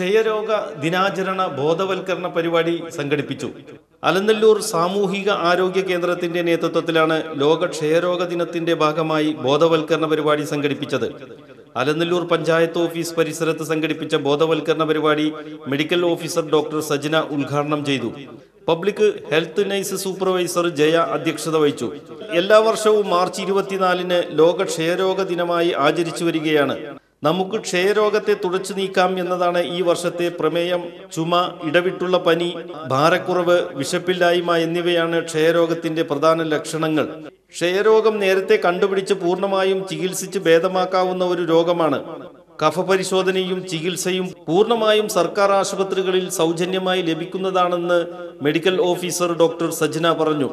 ക്ഷയരോഗ ദിനാചരണ ബോധവൽക്കരണ പരിപാടി സംഘടിപ്പിച്ചു. അലനല്ലൂർ സാമൂഹിക ആരോഗ്യ കേന്ദ്രത്തിന്റെ നേതൃത്വത്തിലാണ് ലോക ക്ഷയരോഗ ദിനത്തിന്റെ ഭാഗമായി ബോധവൽക്കരണ പരിപാടി സംഘടിപ്പിച്ചത്. അലനല്ലൂർ പഞ്ചായത്ത് ഓഫീസ് പരിസരത്ത് സംഘടിപ്പിച്ച ബോധവൽക്കരണ പരിപാടി മെഡിക്കൽ ഓഫീസർ ഡോക്ടർ സജ്ന ഉദ്ഘാടനം ചെയ്തു. Public health nurse supervisor Jaya അധ്യക്ഷത വഹിച്ചു. എല്ലാ വർഷവും മാർച്ച് 24-ന് ലോക ക്ഷയരോഗ ദിനമായി ആചരിച്ചു വരികയാണ്. നമുക്ക് ക്ഷയരോഗത്തെ തുടച്ചു നീക്കാം എന്നതാണ് ഈ വർഷത്തെ പ്രമേയം. ചുമ, ഇടവിട്ടുള്ള പനി, ഭാരക്കുറവ്, വിശപ്പില്ലായ്മ എന്നിവയാണ് ക്ഷയരോഗത്തിന്റെ പ്രധാന ലക്ഷണങ്ങൾ. ക്ഷയരോഗം നേരത്തെ കണ്ടുപിടിച്ച് പൂർണ്ണമായും ചികിത്സിച്ച് ഭേദമാക്കാവുന്ന ഒരു രോഗമാണ്. കഫപരിശോധനയും ചികിത്സയും പൂർണ്ണമായും സർക്കാർ ആശുപത്രികളിൽ സൗജന്യമായി ലഭിക്കുന്നതാണെന്ന് മെഡിക്കൽ ഓഫീസർ ഡോക്ടർ സജ്ന പറഞ്ഞു.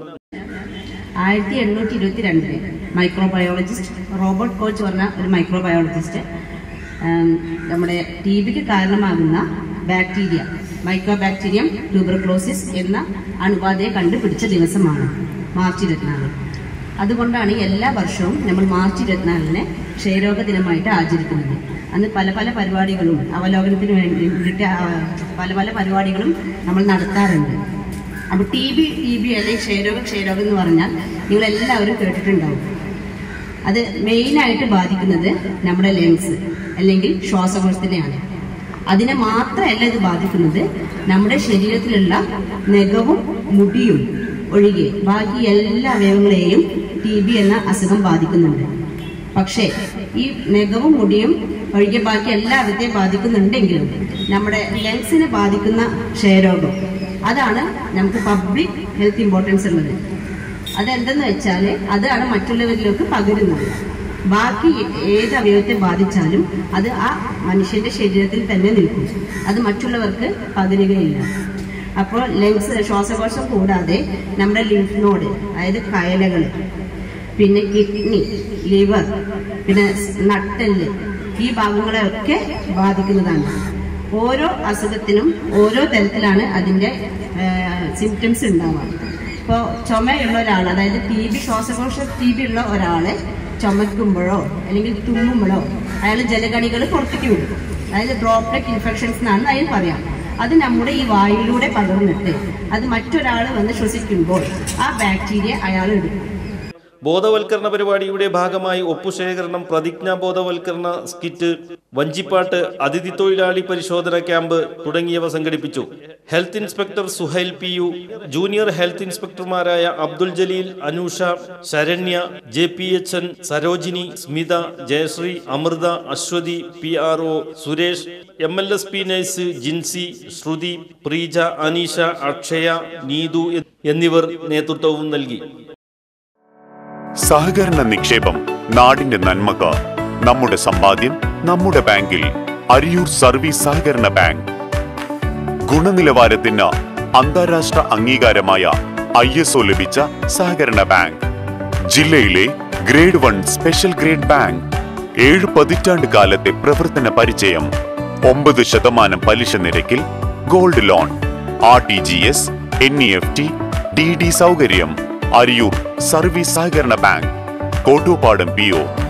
1822 മൈക്രോബയോളജിസ്റ്റ് റോബർട്ട് കോച്ച് പറഞ്ഞ ഒരു മൈക്രോബയോളജിസ്റ്റ് നമ്മുടെ TBക്ക് കാരണമാകുന്ന ബാക്ടീരിയ മൈക്രോബാക്ടീരിയം ട്യൂബർക്ലോസിസ് എന്ന അണുബാധയെ കണ്ടുപിടിച്ച ദിവസമാണ് മാർച്ച് 24. അതുകൊണ്ടാണ് എല്ലാ വർഷവും നമ്മൾ മാർച്ച് 24-നെ ക്ഷയരോഗ ദിനമായിട്ട് ആചരിക്കുന്നത്. അന്ന് പല പല പരിപാടികളും അവലോകനത്തിന് വേണ്ടിയിട്ട് പല പരിപാടികളും നമ്മൾ നടത്താറുണ്ട്. അപ്പോൾ TB അല്ലെങ്കിൽ ക്ഷയരോഗം എന്ന് പറഞ്ഞാൽ നിങ്ങളെല്ലാവരും കേട്ടിട്ടുണ്ടാവും. അത് മെയിനായിട്ട് ബാധിക്കുന്നത് നമ്മുടെ ലങ്സ് അല്ലെങ്കിൽ ശ്വാസകോശത്തിനെയാണ്. അതിനെ മാത്രമല്ല ഇത് ബാധിക്കുന്നത്, നമ്മുടെ ശരീരത്തിലുള്ള നഖവും മുടിയും ഒഴികെ ബാക്കി എല്ലാ അവയവങ്ങളെയും TB എന്ന അസുഖം ബാധിക്കുന്നുണ്ട്. പക്ഷേ ഈ നഖവും മുടിയും ഒഴികെ ബാക്കി എല്ലാവരെയും ബാധിക്കുന്നുണ്ടെങ്കിലും നമ്മുടെ ലങ്സിനെ ബാധിക്കുന്ന ക്ഷയരോഗം, അതാണ് നമുക്ക് പബ്ലിക് ഹെൽത്ത് ഇമ്പോർട്ടൻസ് ഉള്ളത്. അതെന്തെന്ന് വെച്ചാൽ അതാണ് മറ്റുള്ളവരിലേക്ക് പകരുന്നത്. ബാക്കി ഏത് അവയവത്തെ ബാധിച്ചാലും അത് ആ മനുഷ്യന്റെ ശരീരത്തിൽ തന്നെ നിൽക്കും, അത് മറ്റുള്ളവർക്ക് പകരുകയില്ല. അപ്പോൾ ലങ്സ് ശ്വാസകോശം കൂടാതെ നമ്മുടെ ലിംഫ് നോഡ്, അതായത് കയലകൾ, പിന്നെ കിഡ്നി, ലിവർ, പിന്നെ നട്ടെല്ല്, ഈ ഭാഗങ്ങളെയൊക്കെ ബാധിക്കുന്നതാണ്. ഓരോ അസുഖത്തിനും ഓരോ തരത്തിലാണ് അതിൻ്റെ സിംറ്റംസ് ഉണ്ടാവുക. ഇപ്പോൾ ചുമയുള്ള ഒരാൾ, അതായത് TB ശ്വാസകോശ TB ഉള്ള ഒരാളെ ചുമക്കുമ്പോഴോ അല്ലെങ്കിൽ തുമ്മുമ്പോഴോ അയാൾ ജലകണികൾ പുറത്തേക്ക് വിടും. അതായത് ഡ്രോപ്ലെറ്റ് ഇൻഫെക്ഷൻസ് എന്നാണ് അതിന് പറയാം. അത് നമ്മുടെ ഈ വായുവിലൂടെ പകർന്നിട്ട് അത് മറ്റൊരാൾ വന്ന് ശ്വസിക്കുമ്പോൾ ആ ബാക്ടീരിയ അയാൾ എടുക്കും. ബോധവൽക്കരണ പരിപാടിയുടെ ഭാഗമായി ഒപ്പുശേഖരണം, പ്രതിജ്ഞാ ബോധവൽക്കരണ സ്കിറ്റ്, വഞ്ചിപ്പാട്ട്, അതിഥി തൊഴിലാളി പരിശോധന ക്യാമ്പ് തുടങ്ങിയവ സംഘടിപ്പിച്ചു. Health inspector Suhail PU, junior health ഇൻസ്പെക്ടർമാരായ Abdul Jaleel, Anusha, Saranya, JPHN, Sarojini, Smitha, Jayashree, Amritha, Aswathi, PRO Suresh, MLSP nurse Jincy, Sruthi, Preeja, Aneesha, Akshaya, Neethu എന്നിവർ നേതൃത്വവും നൽകി. സഹകരണ നിക്ഷേപം നാടിന്റെ നന്മക്ക്. നമ്മുടെ സമ്പാദ്യം നമ്മുടെ ബാങ്കിൽ. അരിയൂർ സർവീസ് സഹകരണ ബാങ്ക്. ഗുണനിലവാരത്തിന് അന്താരാഷ്ട്ര അംഗീകാരമായ ISO ലഭിച്ച സഹകരണ ബാങ്ക്. ജില്ലയിലെ ഗ്രേഡ് 1 സ്പെഷ്യൽ ഗ്രേഡ് ബാങ്ക്. 7 പതിറ്റാണ്ട് കാലത്തെ പ്രവർത്തന പരിചയം. 9% പലിശ നിരക്കിൽ gold loan, RTGS, NEFT, DD സൗകര്യം. അരിയൂർ സർവീസ് സഹകരണ ബാങ്ക്, കോട്ടൂപ്പാടം PO.